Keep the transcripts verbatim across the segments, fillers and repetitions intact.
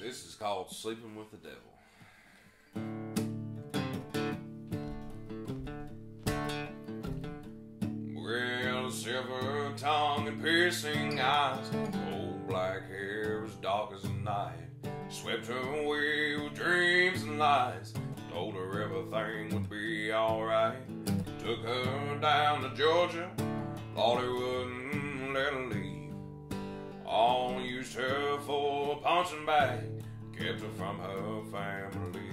This is called Sleeping with the Devil. Well, silver tongue and piercing eyes, old black hair as dark as the night, swept her away with dreams and lies, told her everything would be alright. Took her down to Georgia, thought he wouldn't let her leave. All used her for a punching bag, kept her from her family.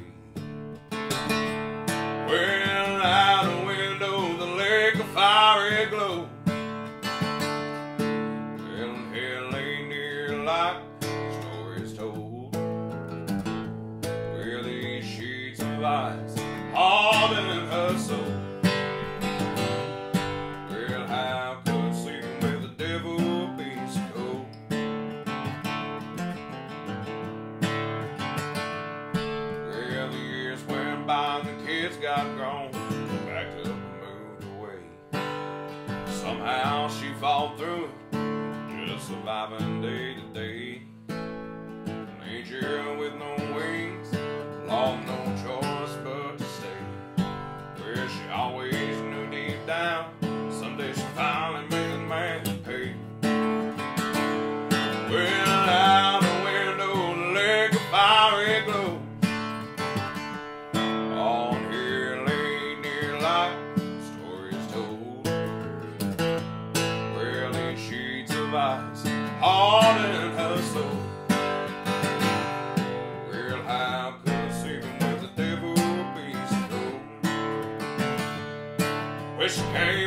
Well, out the window, the lake of fiery glow. Well, hell ain't near like stories told. Where these sheets of ice hardened her soul. Well, how could sleeping with the devil be so cold? Well, the years went by and the kids got grown, packed up and moved away. Somehow she fought through it, just surviving day to day. An angel with no wings, long no choice but to stay. Where she always knew deep down, someday she finally made a man pay. Well, out the window, the lake of fiery glow. On here lay near like stories told. Well, these sheets of ice hardened her soul. Well, how could sleeping with the devil be so cold? Well, she came